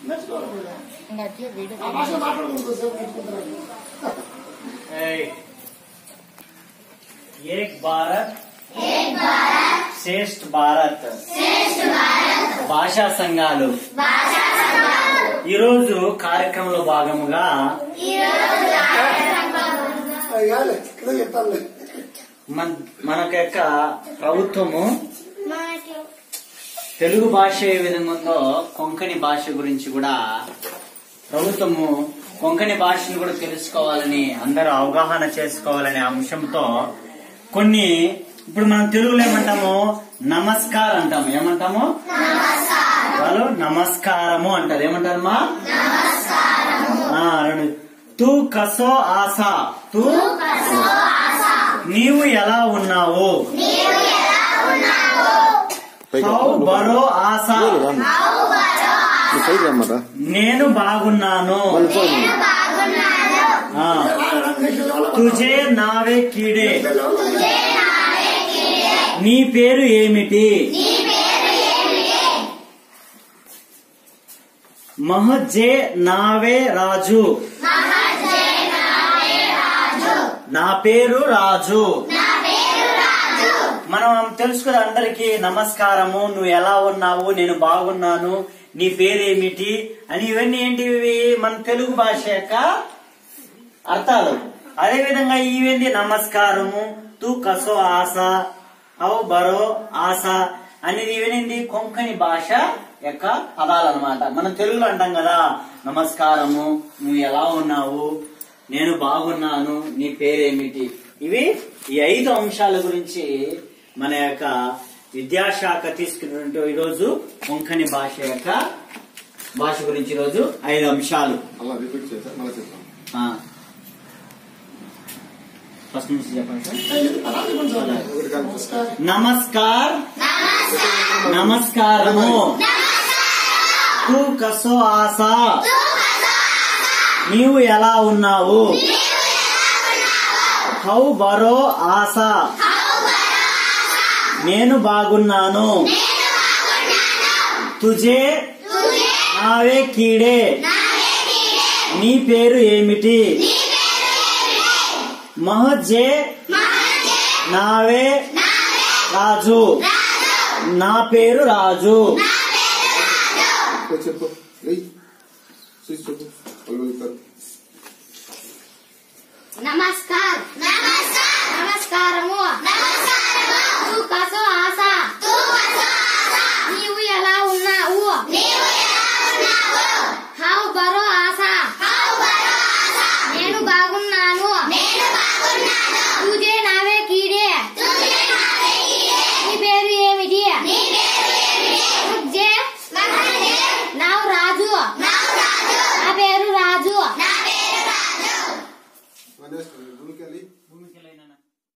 एक भारत श्रेष्ठ भारत భాషా సంఘాలు ఈ రోజు కార్యక్రమంలో భాగముగా మనకు యొక్క ప్రభుత్వము తెలుగు భాష ఏ విధంగా ఉందో కొంకణి భాష గురించి కూడా ప్రభుత్వము కొంకణి భాషను కూడా తెలుసుకోవాలని అందరూ అవగాహన చేసుకోవాలనే అంశంతో కొన్ని ఇప్పుడు మనం తెలుగులో ఏమంటాము నమస్కారం అంటాము. ఏమంటాము? వాళ్ళు నమస్కారము అంటారు. ఏమంటారమ్మా? తూ కసో ఆశా, తూ నీవు ఎలా ఉన్నావు, హౌ బరో ఆశా నేను బాగున్నాను, తుజే నావే కీడే నీ పేరు ఏమిటి, మహజే నావే రాజు నా పేరు రాజు. మనం తెలుసు కదా అందరికి నమస్కారము, నువ్వు ఎలా ఉన్నావు, నేను బాగున్నాను, నీ పేరేమిటి అని ఇవన్నీ ఏంటివి మన తెలుగు భాష యొక్క అర్థాలు. అదే విధంగా ఇవేంటి నమస్కారము, తూ కసో ఆశ, హౌ బరో ఆశ అనేది ఇవేంటి కొంకణి భాష యొక్క పదాలు అన్నమాట. మనం తెలుగులో అంటాం కదా నమస్కారము, నువ్వు ఎలా ఉన్నావు, నేను బాగున్నాను, నీ పేరేమిటి. ఇవి ఈ 5 అంశాల గురించి మన యొక్క విద్యాశాఖ తీసుకున్నట్టు ఈరోజు కొంకణి భాష యొక్క భాష గురించి ఈరోజు 5 అంశాలు. ఫస్ట్ నుంచి చెప్పండి సార్. నమస్కారము, తూ కసో ఆశా నీవు ఎలా ఉన్నావు, హౌ బరో ఆశా నేను బాగున్నాను, తుజే నావే కీడే నీ పేరు ఏమిటి, మహజే నావే రాజు నా పేరు రాజు. నమస్కారము, తూ కసో ఆశా నీవు ఎలా ఉన్నావు,